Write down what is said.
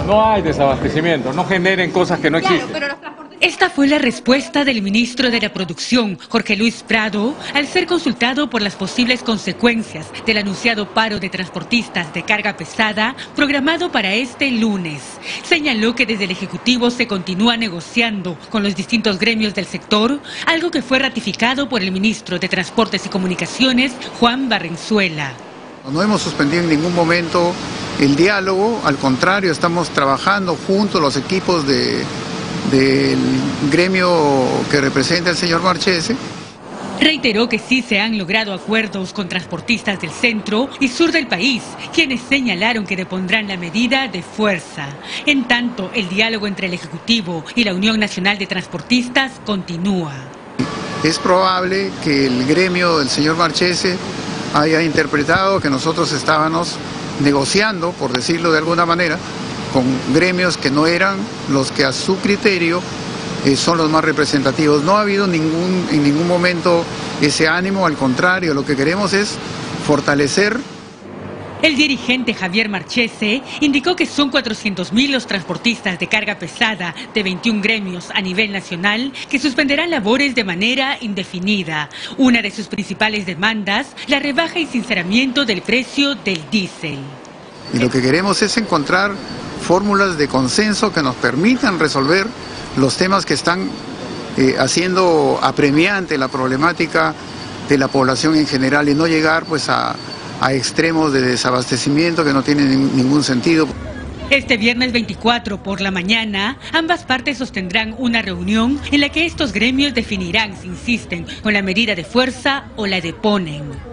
No hay desabastecimiento, no generen cosas que no existen. Esta fue la respuesta del ministro de la Producción, Jorge Luis Prado, al ser consultado por las posibles consecuencias del anunciado paro de transportistas de carga pesada programado para este lunes. Señaló que desde el Ejecutivo se continúa negociando con los distintos gremios del sector, algo que fue ratificado por el ministro de Transportes y Comunicaciones, Juan Barrenzuela. No hemos suspendido en ningún momento el diálogo, al contrario, estamos trabajando juntos los equipos del gremio que representa el señor Marchese. Reiteró que sí se han logrado acuerdos con transportistas del centro y sur del país, quienes señalaron que depondrán la medida de fuerza. En tanto, el diálogo entre el Ejecutivo y la Unión Nacional de Transportistas continúa. Es probable que el gremio del señor Marchese haya interpretado que nosotros estábamos negociando, por decirlo de alguna manera, con gremios que no eran los que a su criterio son los más representativos. No ha habido en ningún momento ese ánimo, al contrario, lo que queremos es fortalecer. El dirigente Javier Marchese indicó que son 400.000 los transportistas de carga pesada de 21 gremios a nivel nacional que suspenderán labores de manera indefinida. Una de sus principales demandas, la rebaja y sinceramiento del precio del diésel. Y lo que queremos es encontrar fórmulas de consenso que nos permitan resolver los temas que están haciendo apremiante la problemática de la población en general y no llegar pues a extremos de desabastecimiento que no tienen ningún sentido. Este viernes 24 por la mañana, ambas partes sostendrán una reunión en la que estos gremios definirán si insisten con la medida de fuerza o la deponen.